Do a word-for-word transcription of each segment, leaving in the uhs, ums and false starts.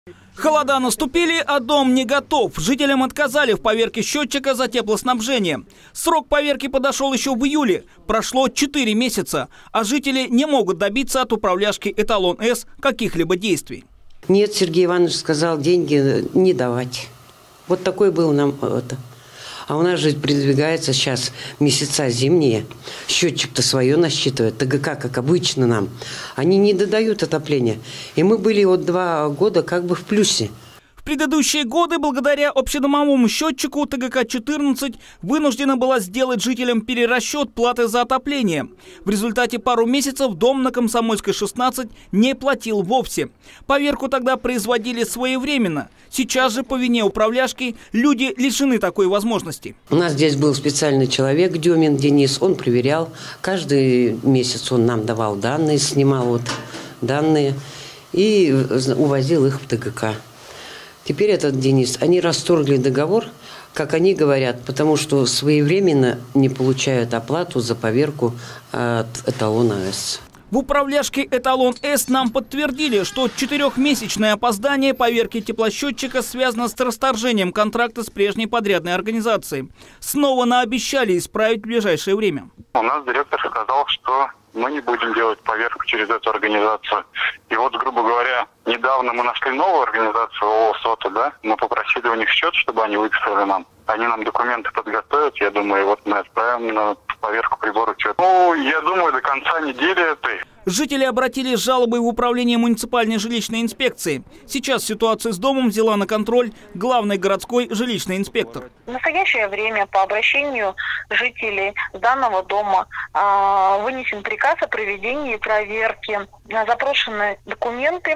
Холода наступили, а дом не готов. Жителям отказали в поверке счетчика за теплоснабжение. Срок поверки подошел еще в июле. Прошло четыре месяца, а жители не могут добиться от управляшки «Эталон-С» каких-либо действий. Нет, Сергей Иванович сказал, деньги не давать. Вот такой был нам это. А у нас же передвигается сейчас месяца зимние. Счетчик-то свое насчитывает. ТГК, как обычно нам. Они не додают отопления. И мы были вот два года как бы в плюсе. В предыдущие годы, благодаря общедомовому счетчику, ТГК четырнадцать вынуждена была сделать жителям перерасчет платы за отопление. В результате пару месяцев дом на Комсомольской, шестнадцать не платил вовсе. Поверку тогда производили своевременно. Сейчас же по вине управляшки люди лишены такой возможности. У нас здесь был специальный человек, Демин Денис, он проверял. Каждый месяц он нам давал данные, снимал вот данные и увозил их в ТГК. Теперь этот Денис, они расторгли договор, как они говорят, потому что своевременно не получают оплату за поверку от «Эталона-С». В управляшке «Эталон-С» нам подтвердили, что четырехмесячное опоздание поверки теплосчетчика связано с расторжением контракта с прежней подрядной организацией. Снова наобещали исправить в ближайшее время. У нас директор сказал, что мы не будем делать поверку через эту организацию. И вот, грубо говоря, недавно мы нашли новую организацию ООО «Сота», да? Мы попросили у них счет, чтобы они выписали нам. Они нам документы подготовят, я думаю, вот мы отправим на поверку прибора счет. Ну, я думаю, до конца недели этой. Жители обратились с жалобой в управление муниципальной жилищной инспекции. Сейчас ситуацию с домом взяла на контроль главный городской жилищный инспектор. В настоящее время по обращению жителей данного дома э, вынесен приказ о проведении проверки. Запрошены документы. Э,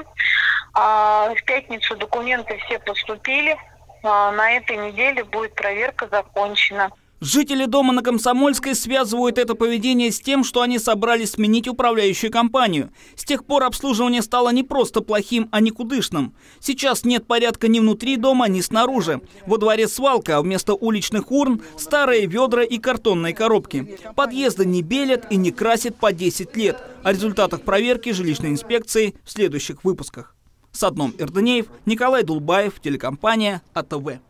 в пятницу документы все поступили. Э, на этой неделе будет проверка закончена. Жители дома на Комсомольской связывают это поведение с тем, что они собрались сменить управляющую компанию. С тех пор обслуживание стало не просто плохим, а никудышным. Сейчас нет порядка ни внутри дома, ни снаружи. Во дворе свалка, а вместо уличных урн старые ведра и картонные коробки. Подъезды не белят и не красят по десять лет. О результатах проверки жилищной инспекции в следующих выпусках. Садном Эрденеев, Николай Дулбаев, телекомпания АТВ.